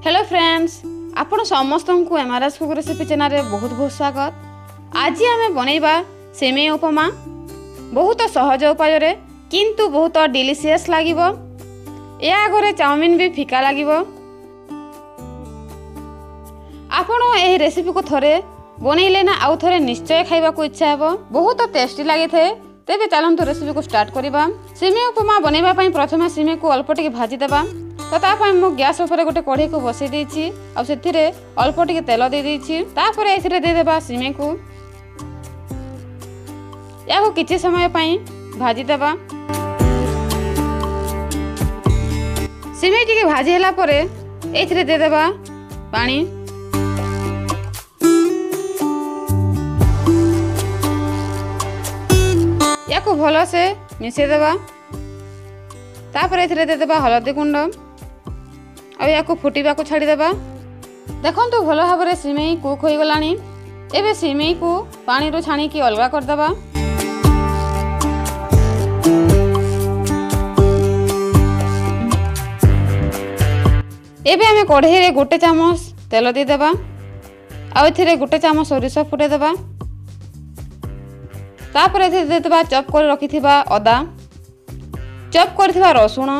Hello friends, आपण समस्त को एमआरएस कुक रेसिपी चैनल रे बहुत बहुत स्वागत। आज आम बनैबा सेमेई उपमा बहुत सहज उपाय रे किंतु बहुत डिलीशियस लागिबो। या आगरे चाउमिन भी फिका लागिबो। आपण एही रेसिपी को थरे बनैले ना आउ थरे निश्चय खाइबा को इच्छा हेबो। बहुत टेस्टी लागि थे। तेबे चलंतु रेसिपी को स्टार्ट करिबा। सेमेई उपमा बनैबा पई प्रथमे सेमेई को अल्प टिके भाजी देबा। तो तापर मु गैस ऊपर गोटे कढ़ई को बसई देछि आ सेथिरे अल्प टिके तेल दे देछि। तापर एथिरे दे देबा सेमेई को। याको किछि समय पई भाजी देबा। सेमेई टिके भाजी हला परे एथिरे दे देबा पानी। याको भलो से मिसे देबा। तापर एथिरे दे देबा हळदी गुंड आ याको फुटिबा को छाड़ी देबा। देखंतु भलो भाबरे सेमेई कुक होई गलानी। एबे सेमेई को पानी रो छाणी की अलगा कर देबा। एबे हमें कढ़ई रे गोटे चामच तेल दे देबा आ एथिरे गोटे चामच सोरिष फुटे देबा। तापर एथिरे दे देबा चॉप कर रखिथिबा अदा, चॉप करथिबा रसुण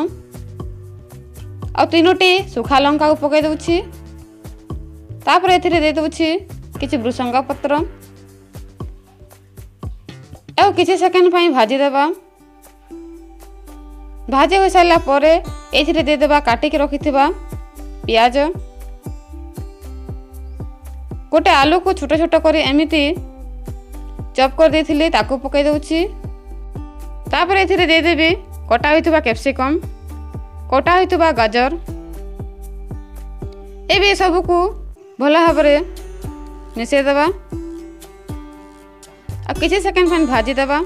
आ तीनोटी सुखा लंका को पकाई दउछि। तापर एथिरे दे दउछि किछि भृसंगा पत्र आ किछि सेकंड पई भाजी देबा। भाजी हो साला परे एथिरे दे देबा काटी के रखिथिबा प्याज। गोटे आलू को छोट छोट करी एमिति चॉप कर देथिले ताको पकाई दउछि। तापर एथिरे दे देबी कटा होइतबा कैप्सिकम, कटा होइतबा गाजर। एबे सब को भला भाबरे मिसे देबा आ किछि सेकंड पन भाजी देबा।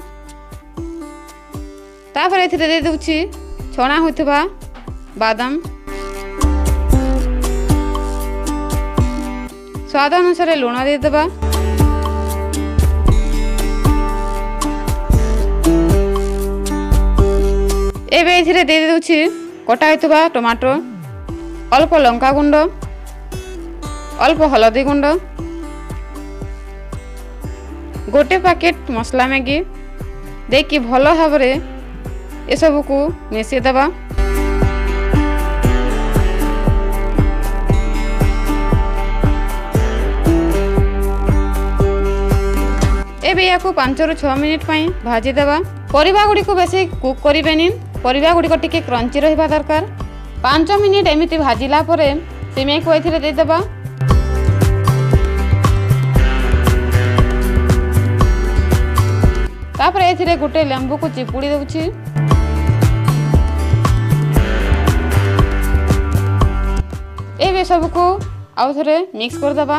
तापर एथिरे दे दउछि छणा होइतबा बादाम। स्वाद अनुसार लूण दे देबा। एबे एथिरे दे दउछि कटा होइतबा टमाटो, अल्प लंका गुंड, अल्प हलदी गुंड, गोटे पैकेट मसला मैगी देकी भलो भाबरे ए सब को मिसे देबा। एबे याको 5 ରୁ 6 मिनिट पई भाजी देबा। परिबा गुडी को बेसी कुक करिबेनी। परिबा गुडी को टिके क्रंची रहिबा दरकार। 5 मिनिट एमिति भाजिला परे सेमेई को एथिरे दे देबा। तापर एथिरे गोटे लेंबू को चिपुड़ी दउछि। एबे सब को आउ थरे मिक्स कर देबा।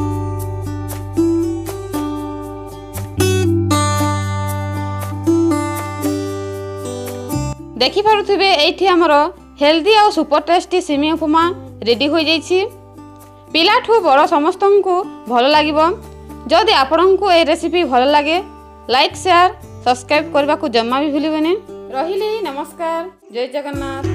देखि पारुथिबे एठी हमर हेल्दी और सुपर टेस्टी सेमेई उपमा रेडी हो जाइछि। पिलाठू बड़ समस्तंकु भलो लागिबो। जदि आपनकु ए रेसिपी भलो लागे लाइक शेयर सब्सक्राइब करबा को जम्मा भी भूलिबेनी। रहिली नमस्कार, जय जगन्नाथ।